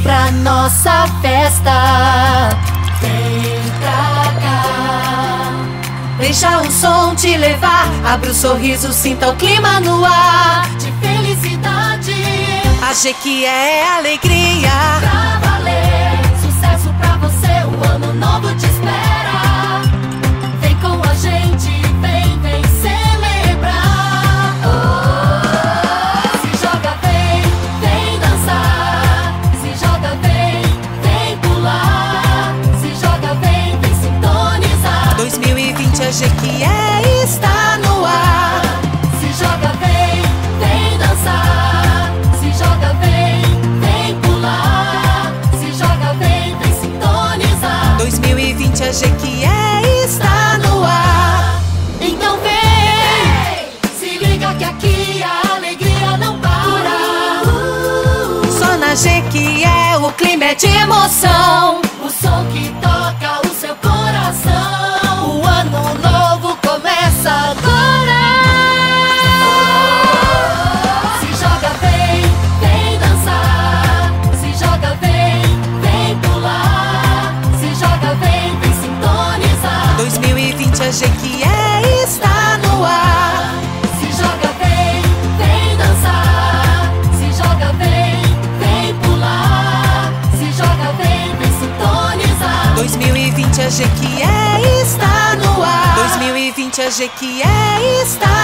pra nossa festa. Vem pra cá, deixa o som te levar. Abra o sorriso, sinta o clima no ar de felicidade. A Jequié é alegria Pra valer, sucesso pra você, o ano novo te espera. Vem com a gente, vem celebrar. Se joga, vem dançar. Se joga, vem pular. Se joga, vem sintonizar. 2020 a Jequié está no ar. Se joga, vem dançar. Se joga, vem pular. Se joga, vem sintonizar. 2020 a Jequié está no ar. Então vem, se liga que aqui a alegria não para. Só na Jequié o clima é de emoção. O som que toca o seu coração. O ano novo começa agora. Se joga, vem dançar. Se joga, vem pular. Se joga, vem sintonizar. 2020 a Jequié está no ar. Se joga, vem dançar. Se joga, vem pular. Se joga, vem sintonizar. 2020 a Jequié está no ar. 2020 a Jequié está